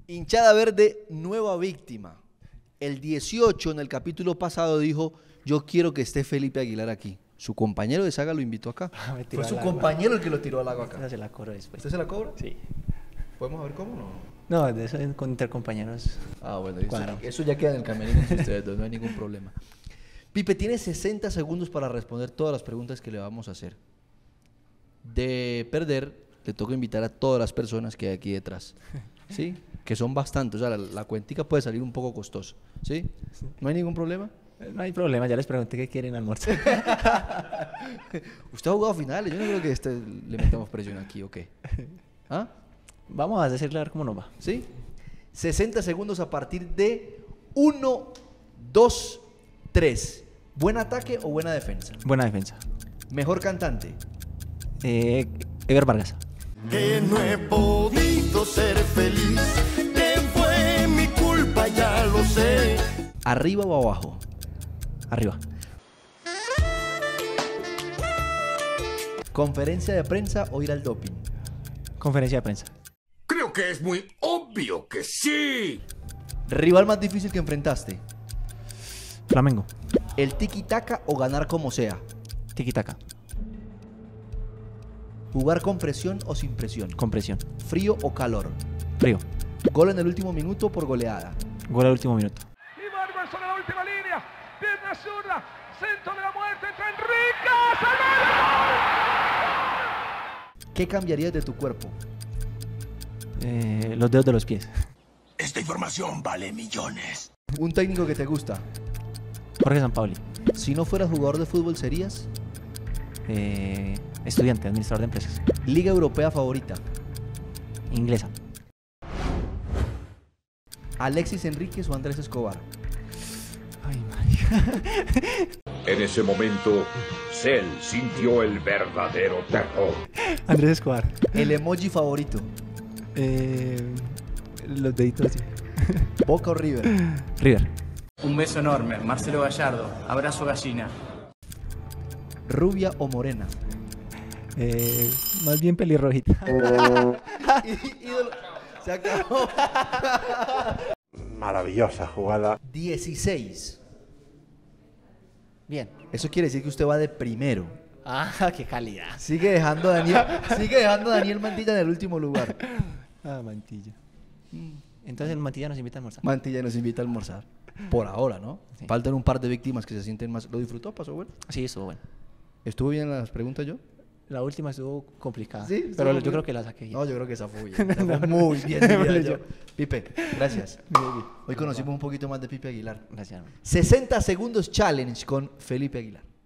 Hinchada Verde, nueva víctima. El 18 en el capítulo pasado dijo, yo quiero que esté Felipe Aguilar aquí. Su compañero de saga lo invitó acá. Fue su compañero el que lo tiró al agua acá. Esa se la cobro después. ¿Usted se la cobra? Sí. ¿Podemos ver cómo no? No, de eso entre compañeros. Ah, bueno, eso ya queda en el camerino de ustedes dos, no hay ningún problema. Pipe, tiene 60 segundos para responder todas las preguntas que le vamos a hacer. De perder, le toca invitar a todas las personas que hay aquí detrás. ¿Sí? Que son bastantes, o sea, la cuentica puede salir un poco costosa. ¿Sí? ¿No hay ningún problema? No hay problema, ya les pregunté qué quieren almorzar. Usted ha jugado finales, yo no creo que le metamos presión aquí, ¿o qué? ¿Ah? Vamos a decirle a ver cómo nos va. ¿Sí? 60 segundos a partir de 1, 2, 3. ¿Buen ataque o buena defensa? Buena defensa. ¿Mejor cantante? Ever Vargas. Que no he podido ser feliz, que fue mi culpa, ya lo sé. ¿Arriba o abajo? Arriba. ¿Conferencia de prensa o ir al doping? Conferencia de prensa. Creo que es muy obvio que sí. ¿Rival más difícil que enfrentaste? Flamengo. ¿El tiki-taka o ganar como sea? Tiki-taka. ¿Jugar con presión o sin presión? Con presión. ¿Frío o calor? Frío. ¿Gol en el último minuto por goleada? Gol al último minuto. Y Vargas sobre la última línea. Pierna zurda. Centro de la muerte. Entra Enrique. ¡Salvador! ¿Qué cambiarías de tu cuerpo? Los dedos de los pies. Esta información vale millones. ¿Un técnico que te gusta? Jorge Sampaoli. Si no fueras jugador de fútbol, ¿serías? Estudiante, administrador de empresas. ¿Liga europea favorita? Inglesa. ¿Alexis Enríquez o Andrés Escobar? Ay, María. En ese momento, Cell sintió el verdadero terror. Andrés Escobar. ¿El emoji favorito? Los deditos así. ¿Boca o River? River. Un beso enorme, Marcelo Gallardo. Abrazo gallina. ¿Rubia o morena? Más bien pelirrojita. Ídolo. Se acabó. Maravillosa jugada. 16. Bien. Eso quiere decir que usted va de primero. Ah, qué calidad. Sigue dejando a Daniel Mantilla en el último lugar. Ah, Mantilla. Entonces el Mantilla nos invita a almorzar. Mantilla nos invita a almorzar. Por ahora, ¿no? Sí. Faltan un par de víctimas que se sienten más. ¿Lo disfrutó? ¿Pasó bueno? Sí, estuvo bueno. ¿Estuvo bien las preguntas yo? La última estuvo complicada. Sí, estuvo pero muy yo bien. creo que la saqué bien. No, yo creo que esa fue bien. Esa fue muy bien, diría yo. Pipe, gracias. Hoy conocimos un poquito más de Pipe Aguilar. Gracias. 60 segundos challenge con Felipe Aguilar.